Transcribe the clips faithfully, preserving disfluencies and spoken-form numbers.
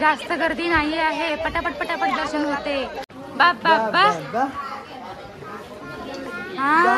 जास्त गर्दी नाही आहे, पटापट पटापट दर्शन होते। बाप बाप बाप हा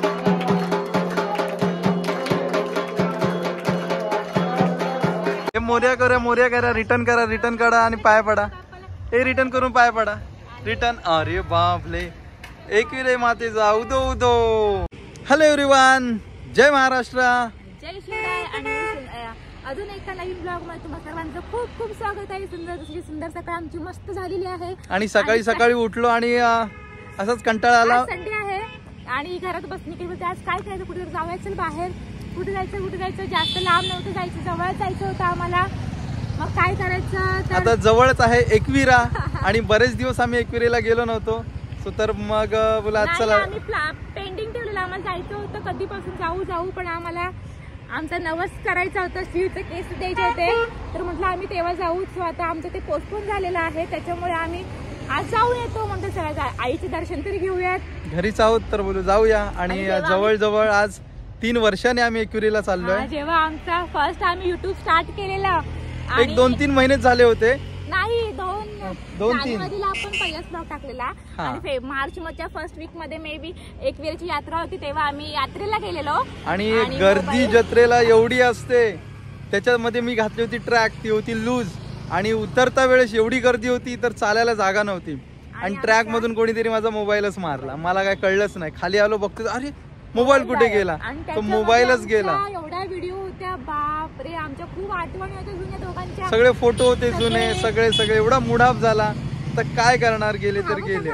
मोर्या करा मोर्या करा, रिटर्न करा, रिटर्न करा आणि पाय पडा। हे रिटर्न करून पाय पडा, रिटर्न। अरे बापले, एकविरे माते जाऊ दो दो। हॅलो एव्हरीवन, जय महाराष्ट्र, जय शिवराय। आणि अजून एका नवीन ब्लॉग मध्ये तुम्हा सर्वांचं खूप खूप स्वागत आहे। सुंदर दुसरी सुंदर सकाळ आमची मस्त झालेली आहे आणि सकाळी सकाळी उठलो आणि असंच कंटाळा आला। संडे आहे आणि घरात बसणे की बोलते आज काय करायचं, कुठे जाऊया, चल बाहेर, कुठे जायचं कुठे जायचं, जास्त लांब नव्हतं जायचं, जवळ जायचं होतं आम्हाला। मग काय करायचं, आता जवळच आहे एकविरा आणि बरेच दिवस आम्ही एकविरेला गेलो नव्हतो, सो तर मग बोला चला। आम्ही पेंडिंग ठेवलेलं, आम्हाला जायचं होतं कधीपासून, जाऊ जाऊ पण आम्हाला आमचा नवस करायचा होता, शिवचे केस द्यायचे होते, तर म्हटलं आम्ही तेव्हा जाऊ। सो आता आमचं ते पोस्टपोन झालेलं आहे, त्याच्यामुळे आम्ही आज जाऊ येतो म्हणतो, चला आईचे दर्शन तरी घेऊयात। घरीच आहोत तर बोलू जाऊया। आणि जवळ जवळ आज तीन वर्षांनी आम्ही एकविरेला चाललोय। जेव्हा आमचा फर्स्ट आम्ही युट्यूब स्टार्ट केलेला, एक दोन तीन महिनेच झाले होते, नाही दोन दोन तीन मध्ये आपण पहिलाच ब्लॉग टाकलेला आणि मार्च मधच्या फर्स्ट वीक मध्ये मे बी एकविरेची यात्रा होती, तेव्हा आम्ही यात्रेला गेलेलो। आणि गर्दी जत्रेला एवढी असते, त्याच्यामध्ये मी घातली होती ट्रॅक, ती होती लूज आणि उतरता वेळेस एवढी गर्दी होती तर चालायला जागा नव्हती। आणि ट्रॅक मधून कोणीतरी माझा मोबाईलच मारला, मला काय कळलंच नाही। खाली आलो बघतो, अरे मोबाईल कुठे गेला, तो मोबाईलच गेला। एवढ्या व्हिडिओ होत्या, बाप रे, आमच्या खूप आठवणी होत्या जुन्या दोघांच्या, सगळे फोटो होते जुने, सगळे सगळे एवढा मुडाप झाला, तर काय करणार, गेले तर गेले।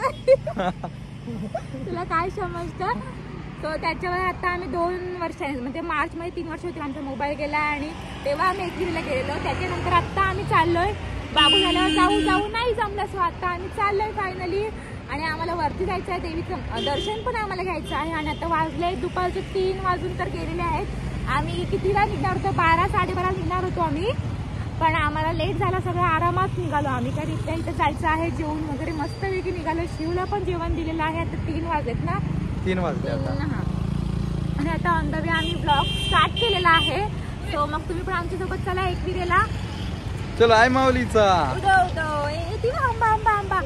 तुला काय समजतं, तो त्याच्यावर आता आम्ही दोन वर्ष म्हणजे मार्च मध्ये तीन वर्ष होती आमचा मोबाईल गेला आणि तेव्हा आम्ही एकविरेला गेलेलो। त्याच्यानंतर आता आम्ही चाललोय, बाबू झाल्यावर जाऊ जाऊ नाही जमलं, सो आता आम्ही चाललोय फायनली। आणि आम्हाला वरती जायचं आहे, देवीचं दर्शन पण आम्हाला घ्यायचं आहे। आणि आता वाजले दुपारचे तीन वाजून तर गेलेले आहेत। आम्ही कितीला निघणार होतो, बारा साडेबारा निघणार होतो आम्ही, पण आम्हाला लेट झाला, सगळं आरामात निघालो आम्ही, कारण इथल्या इथं जायचं आहे, जेवण वगैरे मस्तपैकी निघालो। शिवला पण जेवण दिलेलं आहे, आता तीन वाजलेत ना, तीन वाजले हा। आणि आता ऑन द वे आम्ही ब्लॉग स्टार्ट केलेला आहे, सो मग तुम्ही पण आमच्यासोबत चला एकविरेला। चलो आई माऊलीचा हंबा हंबा हंबा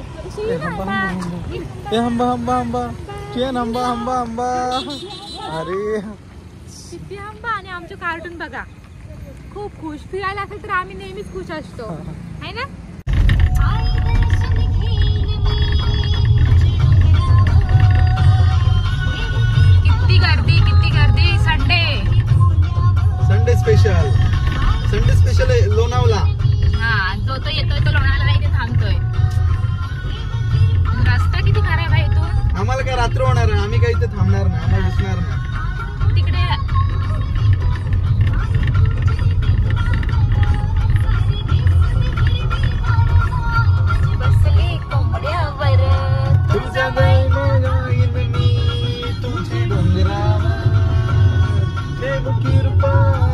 हे हंबा हंबा हंबा केन हंबा हंबा हंबा, अरे किती हंबा। आणि आमचं कार्टून बघा, खूप खुश, फिरायला असेल तर आम्ही नेहमीच खुश असतो, है ना। किती गर्दी किती गर्दी, Sunday Sunday special, Sunday special Lonavala. हा, जो तो येतोय तो लोणावळ्याला इथे थांबतोय। रस्ता किती खराब आहे इथून, आम्हाला काय रात्र होणार आहे, आम्ही काही इथे थांबणार नाही, आम्हाला दिसणार नाही तिकडे। बसली कोंबड्यावर तुझ्या तुझी डोंगरावर देव कृपा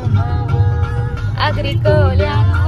अगरी कोल्यावर।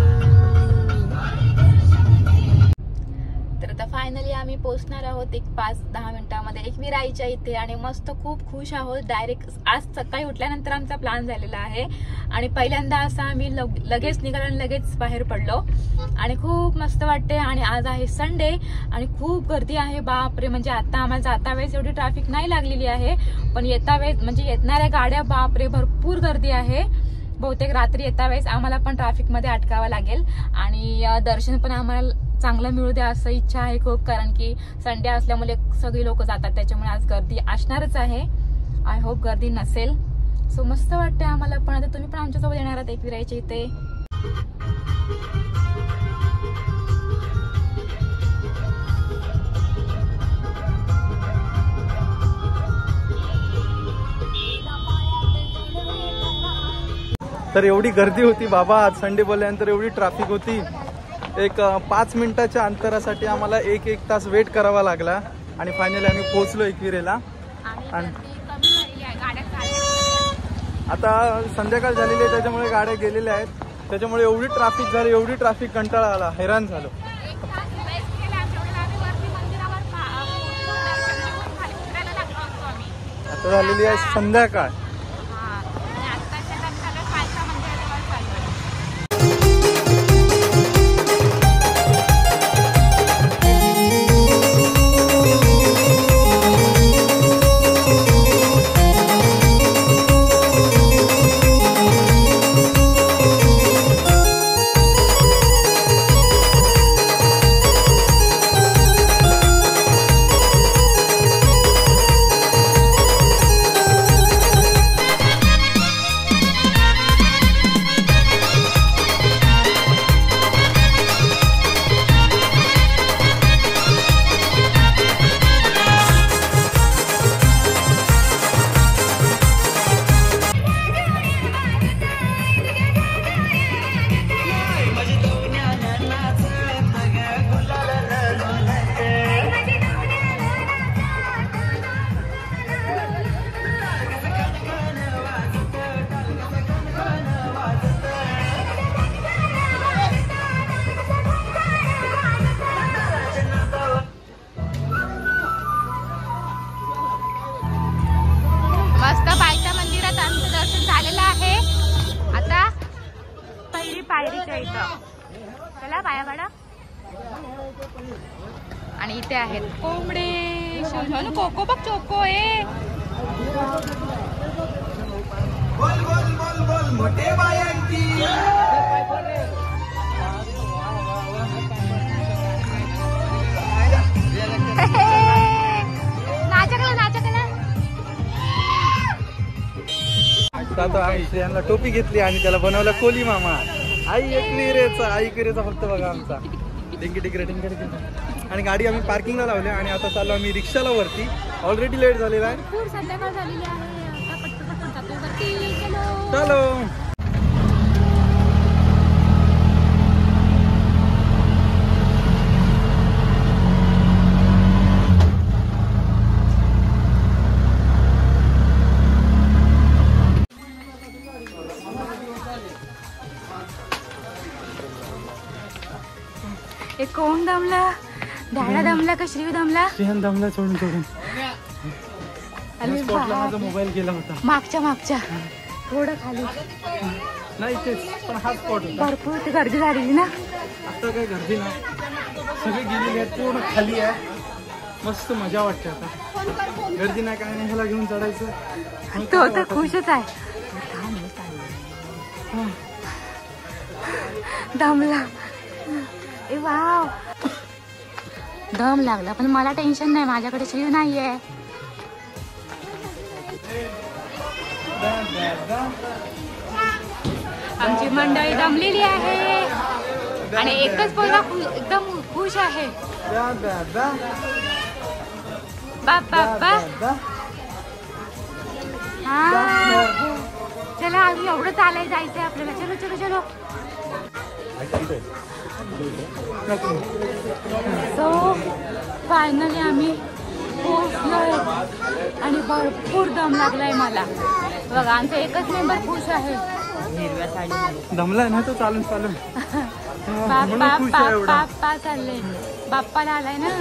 तर आता फायनली आम्ही पोहोचणार आहोत एक पाच दहा मिनिटांमध्ये एकविराईच्या इथे आणि मस्त खूप खुश आहोत। डायरेक्ट आज सकाळी उठल्यानंतर आमचा प्लॅन झालेला आहे आणि पहिल्यांदा असं आम्ही लगेच निघालो आणि लगेच बाहेर पडलो आणि खूप मस्त वाटते। आणि आज आहे संडे आणि खूप गर्दी आहे, बापरे, म्हणजे आता आम्हाला जाता वेळेस एवढी ट्रॅफिक नाही लागलेली आहे, पण येता वेळेस म्हणजे येणाऱ्या गाड्या बापरे भरपूर गर्दी आहे। बहुतेक रात्री येता वेळेस आम्हाला पण ट्रॅफिक मध्ये अटकावं लागेल आणि दर्शन पण आम्हाला चांगलं मिळू द्या असं इच्छा आहे खूप, कारण की संडे असल्यामुळे सगळी लोक जातात, त्याच्यामुळे आज गर्दी असणारच आहे। आय होप गर्दी नसेल, सो मस्त वाटते आम्हाला पण। आता तुम्ही पण आमच्यासोबत येणार आहात एकविराईच्या इथे। तर एवढी गर्दी होती बाबा, आज संडे बोलल्यानंतर एवढी ट्रॅफिक होती, एक पाच मिनिटाच्या अंतरासाठी आम्हाला एक एक तास वेट करावा लागला आणि फायनली आम्ही पोहोचलो एकविरेला। आणि आता संध्याकाळ झालेली आहे, त्याच्यामुळे गाड्या गेलेल्या आहेत, त्याच्यामुळे एवढी ट्रॅफिक झाली, एवढी ट्रॅफिक कंटाळा आला, हैराण झालो। आता झालेली आहे संध्याकाळ। चला पाया पाडा. आणि इथे आहेत कोंबडे. कोको बघ चोको आहे. नाचकला नाचकला. आता आम्ही श्रेयांना टोपी घेतली आणि त्याला बनवला कोली मामा. आई एकविरेचा आई किरेचा फक्त बघा आमचा टिंकी टिकरे टिंकी टिकरे. आणि गाडी आम्ही पार्किंगला लावली आणि आता चाललो आम्ही रिक्षाला वरती. ऑलरेडी लेट झालेला आहे. भरपूर संध्याकाळ झालेली आहे. आता पटकन पटकन जातो वरती. चलो चलो. एक कोण दमला. दाडा दमला का श्रीव दमला. श्रेयन दमला सोडून सोडून. माझा मोबाईल गेला होता मागच्या मागच्या थोडं खाली. नाही तेच पण हा स्पॉट भरपूर ती गर्दी झालेली ना. आता काय गर्दी ना. सगळे गेलेले आहेत. पूर्ण खाली आहे. मस्त मजा वाटते आता. गर्दी नाही काय नाही. ह्याला घेऊन चढायचं. तो तर खुशच आहे. दमला. ए वाव दम लागला. पण मला टेन्शन नाही. माझ्याकडे श्रीव नाहीये. आमची मंडळी दमलेली आहे आणि एकच पोरगा एकदम खुश आहे. बाप्पा हा चला आम्ही एवढं चालायला जायचंय आपल्याला. चलो चलो चलो. सो फायनली आम्ही पोहोचलोय आणि भरपूर दम लागलाय मला. बघा आमचा एकच मेंबर खुश आहे. हिरव्या साडी दमलाय ना तो चालून चालून. बाप्पा बाप्पा चाललंय. बाप्पाला आलाय ना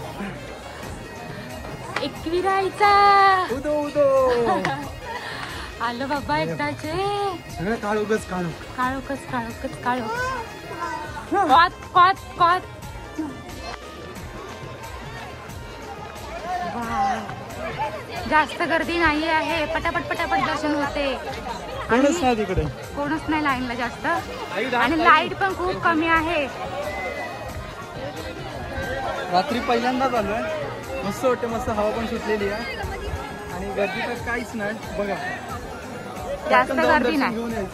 एकविरायचा. उदो उदो आलो बाबा एकदाचे. सगळं काळोखच काळो काळोखच काळोखच काळो. कॉत कॉत कॉत. जास्त गर्दी नाही आहे. पटापट पटापट दर्शन होते. कोणच नाही तिकडे. कोणच नाही लाईनला जास्त. आणि लाईट पण खूप कमी आहे. रात्री पहिल्यांदाच आलोय. मस्त वाटते. मस्त हवा पण सुटलेली आहे आणि गर्दी तर काहीच नाही. बघा जास्त गर्दी नाही.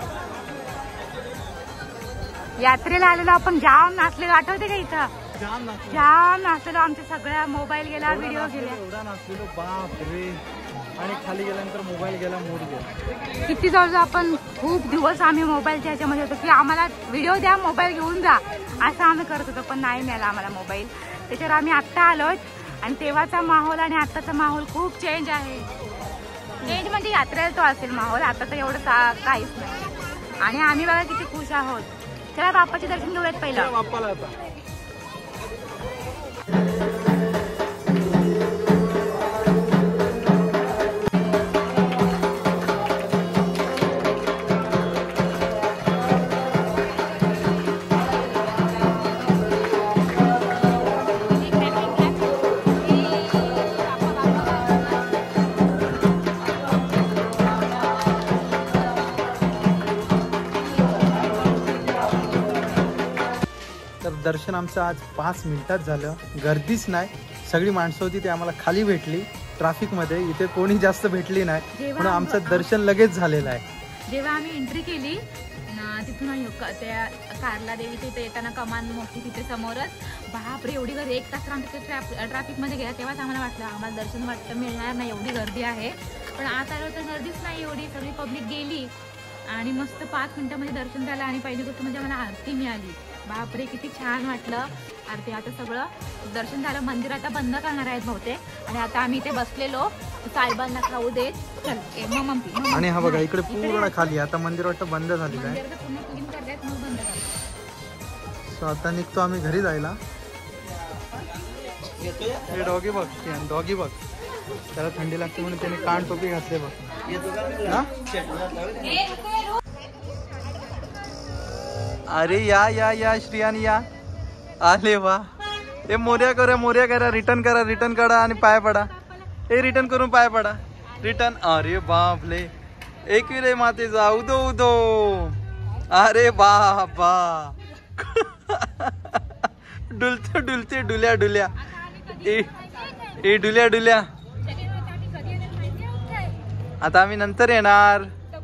यात्रेला आलेलो आपण जाम नाचलेलो. आठवते का इथं जाम नाचलेलो. आमच्या सगळ्या मोबाईल गेला व्हिडिओ गेला. एवढा नाचलेलो बाप रे. आणि खाली गेल्यानंतर मोबाईल गेला मोड गेला. किती जवळ आपण खूप दिवस आम्ही मोबाईलच्या ह्याच्यामध्ये होतो की आम्हाला व्हिडिओ द्या मोबाईल घेऊन जा असं आम्ही करत होतो. पण नाही मिळाला आम्हाला मोबाईल. त्याच्यावर आम्ही आत्ता आलोय आणि तेव्हाचा माहोल आणि आत्ताचा माहोल खूप चेंज आहे. चेंज म्हणजे यात्रेला तो असेल माहोल. आता तर एवढं काहीच नाही. आणि आम्ही बघा किती खुश आहोत. चला बाप्पाचे दर्शन घेऊयात पहिलं. बाप्पाला आता दर्शन आमचं आज पाच मिनिटात झालं. गर्दीच नाही. सगळी माणसं होती ते आम्हाला खाली भेटली ट्रॅफिकमध्ये. इथे कोणी जास्त भेटली नाही म्हणून आमचं दर्शन लगेच झालेलं आहे. जेव्हा आम्ही एंट्री केली तिथून त्या कारला देवी तिथे येताना कमान मोठी तिथे समोरच बापरे एवढी गर्दी. एक तास आम्ही ट्रॅफिकमध्ये गेला तेव्हाच आम्हाला वाटलं आम्हाला दर्शन वाटतं मिळणार नाही एवढी गर्दी आहे. पण आता आलो तर गर्दीच नाही एवढी. सगळी पब्लिक गेली आणि मस्त पाच मिनिटामध्ये दर्शन झालं. आणि पहिली गोष्ट म्हणजे मला आरती मिळाली. बापरे किती छान वाटलं आरती. आता सगळं दर्शन झालं. मंदिर आता बंद करणार आहेत बहुतेक. आणि आता आम्ही इथे बसलेलो साहेबांना खाऊ देत. चल मग. आणि हा बघा इकडे पूर्ण खाली. आता मंदिर वाटतं बंद झालेलं आहे. पूर्ण क्लीन करतायत मग बंद करतात. सो आता निघतो आम्ही घरी जायला. हे डॉगी बघ. डॉगी बघ त्याला थंडी लागते म्हणून त्याने कान टोपी घातले बघ. अरे या या या श्रियानी या. आले वा. हे मोर्या करा मोर्या करा रिटर्न करा रिटर्न करा आणि पाय पडा. हे रिटर्न करून पाय पडा रिटर्न. अरे बापले एकविरे मातेचा उदो उदो. अरे बाबा डुलते डुलते डुल्या डुल्या ए ए डुल्या डुल्या. आता आम्ही नंतर येणार.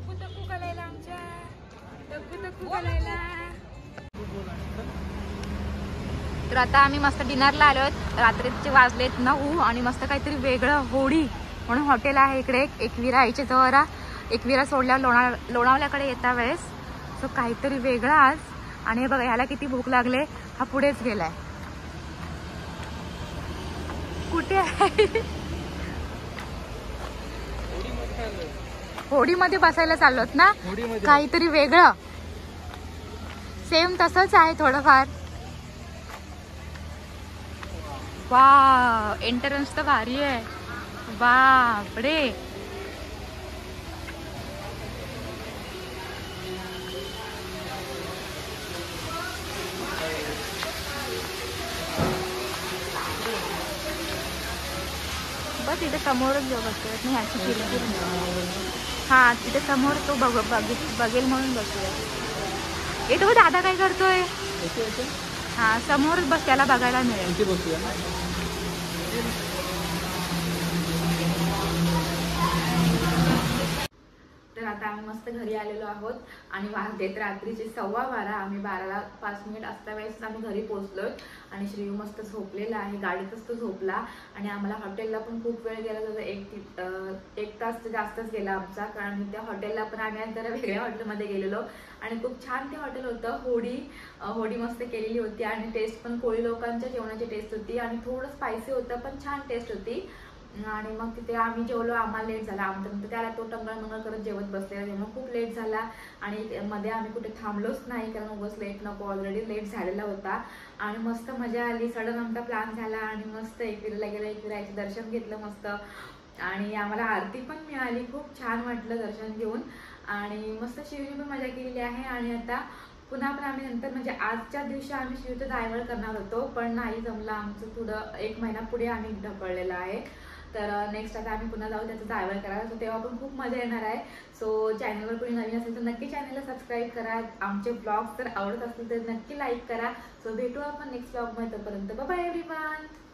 तर आता आम्ही मस्त डिनरला आलो आहोत. रात्रीचे वाजलेत नऊ आणि मस्त काहीतरी वेगळं होडी म्हणून हॉटेल आहे इकडे एकविरा आईच्या जवळ. एकविरा सोडल्यावर लोणा लोणावल्याकडे येता वेळेस. सो काहीतरी वेगळं आज. आणि हे बघा ह्याला किती भूक लागले. हा पुढेच गेलाय. कुठे आहे? होडीमध्ये बसायला चाललोत ना. काहीतरी वेगळं सेम तसंच आहे थोडंफार. वा एंट्रन्स तर भारी आहे. बापरे बस इथे समोरच जो बसतोय मी ह्याची खिडकी. हा तिथे समोर तो बघ बघेल म्हणून बसतोय. येतो दादा काय करतोय. हा समोरच बस त्याला बघायला मिळेल. तर आता आम्ही मस्त घरी आलेलो आहोत आणि वाजलेत रात्रीचे सव्वा बारा. आम्ही बाराला पाच मिनिट असता वेळेस आम्ही घरी पोहोचलोय आणि श्रीयू मस्त झोपलेला आहे. गाडीतच तो झोपला आणि आम्हाला हॉटेलला पण खूप वेळ गेला. जसं एक एक तास तर जास्तच गेला आमचा. कारण त्या हॉटेलला पण आम्ही जरा वेगळ्या हॉटेलमध्ये गेलेलो आणि खूप छान ते हॉटेल होतं. होडी होडी मस्त केलेली होती आणि टेस्ट पण कोळी लोकांच्या जेवणाची टेस्ट होती आणि थोडं स्पायसी होतं पण छान टेस्ट होती. आणि मग तिथे आम्ही जेवलो. आम्हाला लेट झाला. आमच्या त्याला तो टंगळ मंगळ करत जेवत बसलेला तेव्हा खूप लेट झाला आणि मध्ये आम्ही कुठे थांबलोच नाही कारण उगाच लेट नको. ऑलरेडी लेट झालेला होता आणि मस्त मजा आली. सडन आमचा प्लॅन झाला आणि मस्त एकविराला गेलं. एकविराचं दर्शन घेतलं मस्त आणि आम्हाला आरती पण मिळाली. खूप छान वाटलं दर्शन घेऊन आणि मस्त शिवने पण मजा केलेली आहे. आणि आता पुन्हा पण आम्ही नंतर म्हणजे आजच्या दिवशी आम्ही शिवचं जायवळ करणार होतो पण नाही जमलं आमचं. थोडं एक महिना पुढे आम्ही ढकललेलं आहे. तर नेक्स्ट आता आम्ही पुन्हा जाऊ त्याचं जायवळ करायला. सो तेव्हा पण खूप मजा येणार आहे. सो चॅनलवर कोणी नवीन असेल तर नक्की चॅनलला सबस्क्राईब करा. आमचे ब्लॉग्स जर आवडत असतील तर नक्की लाईक करा. सो भेटू आपण नेक्स्ट ब्लॉगमध्ये. तोपर्यंत बाय बाय एव्हरीवन.